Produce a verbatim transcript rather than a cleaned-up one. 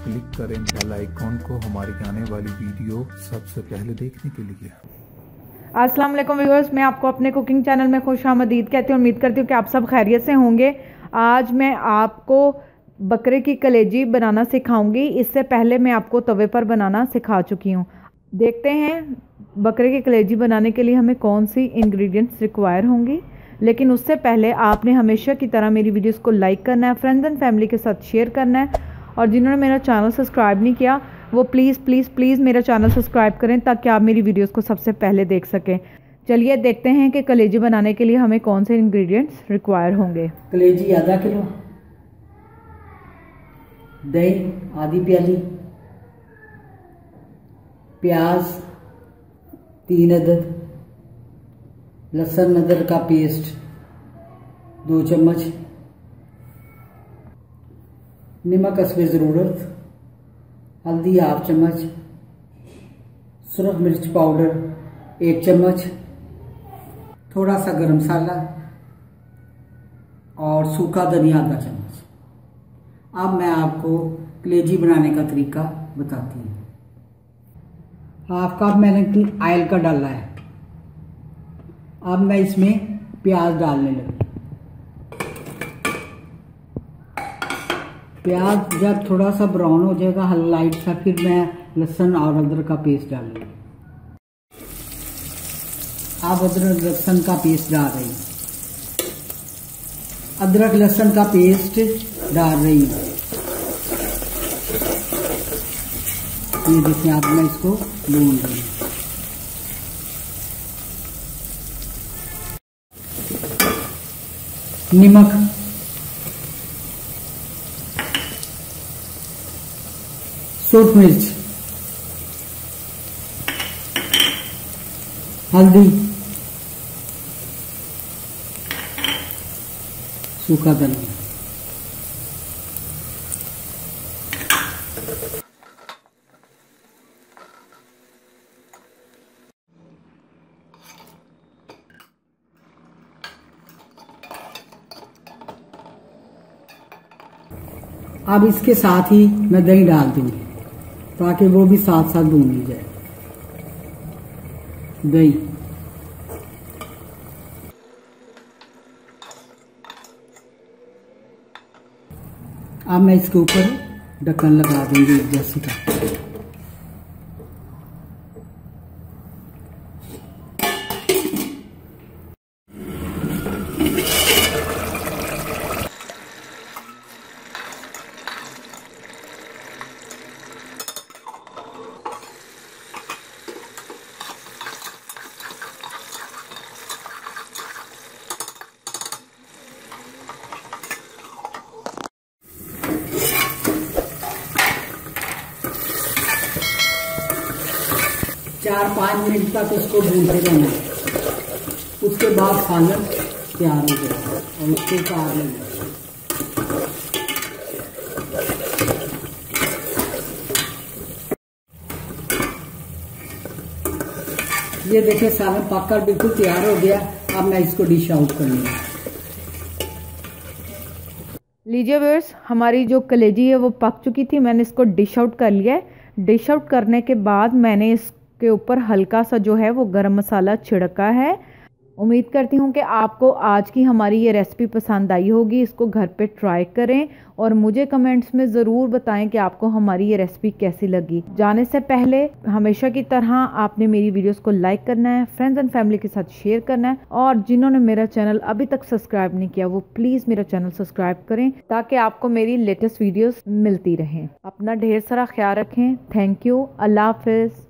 Click करें bell icon को हमारी आने वाली वीडियो सबसे पहले देखने के लिए। अस्सलाम वालेकुम व्यूअर्स, मैं आपको अपने कुकिंग चैनल में खुशामदीद कहती हूँ। उम्मीद करती हूँ कि आप सब खैरियत से होंगे। आज मैं आपको बकरे की कलेजी बनाना सिखाऊंगी। इससे पहले मैं आपको तवे पर बनाना सिखा चुकी हूँ। देखते हैं बकरे की कलेजी बनाने के लिए हमें कौन सी इंग्रेडिएंट्स रिक्वायर होंगी। लेकिन उससे पहले आपने हमेशा की तरह मेरी वीडियोस को लाइक करना है, फ्रेंड्स एंड फैमिली के साथ शेयर करना है, और जिन्होंने मेरा चैनल सब्सक्राइब नहीं किया वो प्लीज़ प्लीज़ प्लीज़ मेरा चैनल सब्सक्राइब करें ताकि आप मेरी वीडियोस को सबसे पहले देख सकें। चलिए देखते हैं कि कलेजी बनाने के लिए हमें कौन से इंग्रेडिएंट्स रिक्वायर होंगे। कलेजी आधा किलो, दही आधी प्याली, प्याज तीन अदद, लहसुन अदरक का पेस्ट दो चम्मच, नमक हस्बे ज़रूरत, हल्दी हाफ चम्मच, सुरख मिर्च पाउडर एक चम्मच, थोड़ा सा गरम मसाला और सूखा धनिया आधा चम्मच। अब मैं आपको कलेजी बनाने का तरीका बताती हूँ। हाफ कप मैंने ऑयल का डाला है। अब मैं इसमें प्याज डालने लगी। प्याज जब थोड़ा सा ब्राउन हो जाएगा हल्का लाइट सा, फिर मैं लहसुन और अदरक का पेस्ट डालूंगी। अब अदरक लहसुन का पेस्ट डाल रही हूँ। अदरक लहसुन का पेस्ट डाल रही हूँ। ये देखिए, आप मैं इसको भून रही हूँ। नमक, सूख मिर्च, हल्दी, सूखा धनिया। अब इसके साथ ही मैं दही डाल दूंगी ताकि वो भी साथ साथ भून जाए। दही, अब मैं इसके ऊपर ढक्कन लगा दूंगी जैसे का। चार पाँच मिनट तक उसको भूनते रहना है। उसके बाद खाना तैयार हो जाएगा और उसको उतार लेना। ये देखिए, सालन पककर बिल्कुल तैयार हो गया। अब मैं इसको डिश आउट कर लूँगा। लीजिए व्यूअर्स, हमारी जो कलेजी है वो पक चुकी थी। मैंने इसको डिश आउट कर लिया है। डिश आउट करने के बाद मैंने इस के ऊपर हल्का सा जो है वो गरम मसाला छिड़का है। उम्मीद करती हूँ कि आपको आज की हमारी ये रेसिपी पसंद आई होगी। इसको घर पे ट्राई करें और मुझे कमेंट्स में ज़रूर बताएं कि आपको हमारी ये रेसिपी कैसी लगी। जाने से पहले हमेशा की तरह आपने मेरी वीडियोस को लाइक करना है, फ्रेंड्स एंड फैमिली के साथ शेयर करना है, और जिन्होंने मेरा चैनल अभी तक सब्सक्राइब नहीं किया वो प्लीज़ मेरा चैनल सब्सक्राइब करें ताकि आपको मेरी लेटेस्ट वीडियोज़ मिलती रहें। अपना ढेर सारा ख्याल रखें। Thank you. अल्लाह हाफिज़।